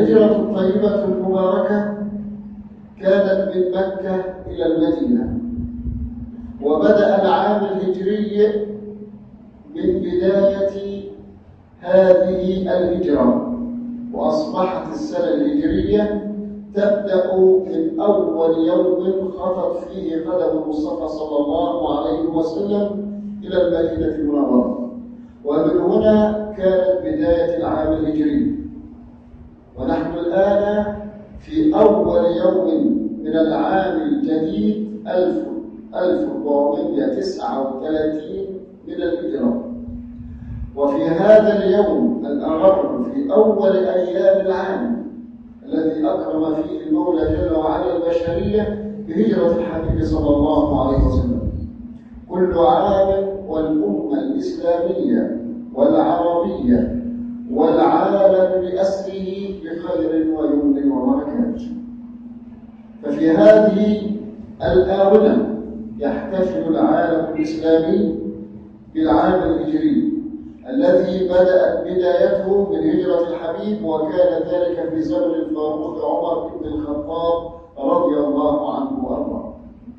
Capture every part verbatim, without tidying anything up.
الهجرة الطيبة المباركة كانت من مكة إلى المدينة، وبدأ العام الهجري من بداية هذه الهجرة، وأصبحت السنة الهجرية تبدأ من أول يوم خطت فيه قدم المصطفى صلى الله عليه وسلم إلى المدينة المنورة، ومن هنا كانت بداية العام الهجري. ونحن الآن في أول يوم من العام الجديد ألف وأربعمائة وتسعة وثلاثين من الهجرة. وفي هذا اليوم الأغر في أول أيام العام الذي أكرم فيه المولى جل وعلا البشرية بهجرة الحبيب صلى الله عليه وسلم، كل عام والأمة الإسلامية والعربية والعالم بأسره بخير ويمن وبركات. ففي هذه الآونة يحتفل العالم الإسلامي بالعام الهجري الذي بدأت بدايته من هجرة الحبيب، وكان ذلك في زمن الفاروق عمر بن الخطاب رضي الله عنه وارضاه.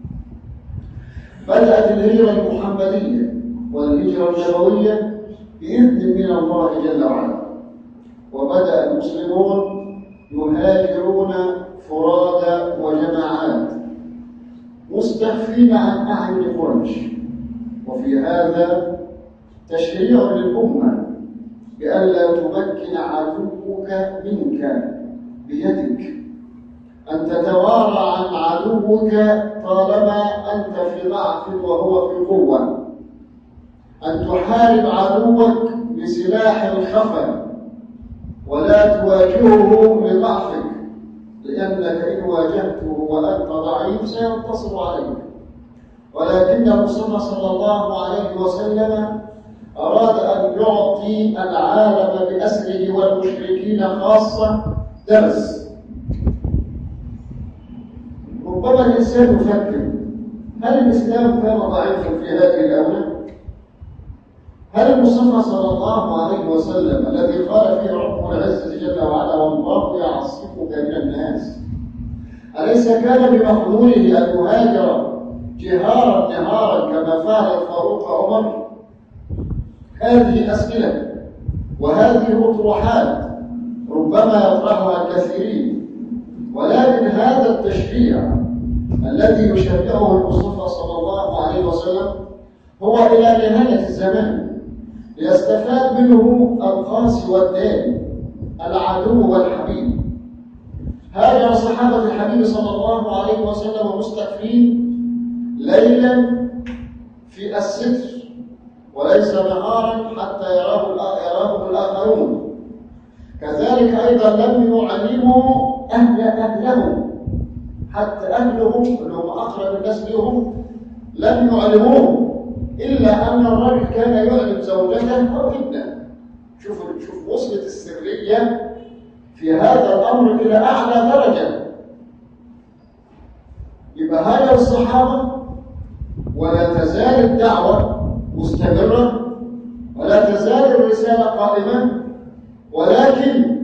بدأت الهجرة المحمدية والهجرة النبوية بإذن من الله جل وعلا، وبدأ المسلمون يهاجرون فرادى وجماعات مستخفين عن أعين قريش. وفي هذا تشريع للأمة بألا تمكن عدوك منك بيدك، أن تتوارى عن عدوك طالما أنت في ضعف وهو في قوة، أن تحارب عدوك بسلاح الخفا ولا تواجهه لضعفك، لأنك إن واجهته وأنت ضعيف سينتصر عليك. ولكن المصطفى صلى الله عليه وسلم أراد أن يعطي العالم بأسره والمشركين خاصة درس. ربما الإنسان يفكر: هل الإسلام كان ضعيفا في هذه الآونة؟ هل المصطفى صلى الله عليه وسلم الذي قال فيه رب العزة جل وعلا: والله يعصمك من الناس، أليس كان بمقدوره أن يهاجر جهارا نهارا كما فعل الفاروق عمر؟ هذه أسئلة وهذه أطروحات ربما يطرحها الكثيرين، ولكن هذا التشريع الذي يشرعه المصطفى صلى الله عليه وسلم هو إلى نهاية الزمان، ليستفاد منه القاسي والداني، العدو والحبيب. هاجر صحابة الحبيب صلى الله عليه وسلم مستخفين ليلا في الستر وليس نهارا حتى يراه يراه الآخرون. كذلك أيضا لم يعلموا أهل أهلهم، حتى أهلهم اللي هم أقرب الناس لهم لم يعلموهم، إلا أن الرجل كان يعلم زوجته أو ابنه. شوف شوف وصلت السرية في هذا الأمر إلى أعلى درجة. يبقى هاجر الصحابة ولا تزال الدعوة مستمرة ولا تزال الرسالة قائمة، ولكن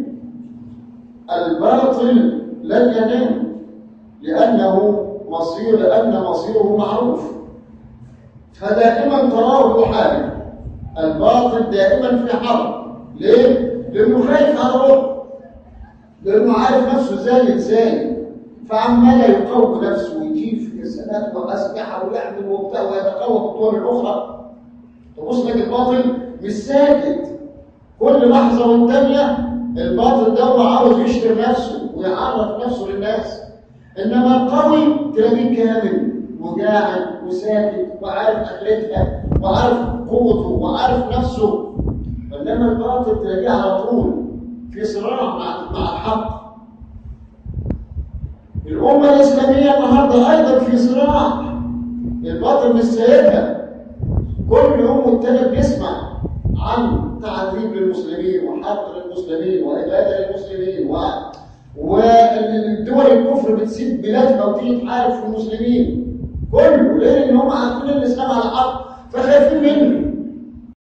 الباطل لن ينام، لأنه مصير لأن مصيره معروف، فدائما تراه يحارب. الباطل دائما في حرب. ليه؟ لأنه خايف على روحه، لأنه عارف نفسه زي ازاي، فعمال يقوي نفسه ويجيب في كسالات وأسلحة ويعمل وبتاع ويتقوى بالطول الأخرى. تبص لك الباطل مش ساكت، كل لحظة والتانية الباطل ده عاوز يشتري نفسه ويعرف نفسه للناس. إنما القوي تلاقيه كامل وقاعد وساكت وعارف أخرتها وعارف قوته وعارف نفسه. إنما الباطل تلاقيه على طول في صراع مع مع الحق. الأمة الإسلامية النهارده أيضا في صراع، الباطل مش سايبها. كل يوم والتاني بنسمع عن تعذيب للمسلمين وحرق للمسلمين وإبادة للمسلمين و... والدول الكفر بتسيب بلادها وتيجي تحارب في المسلمين. كله ليه؟ إن هم عارفين الإسلام على الحق فخايفين منه.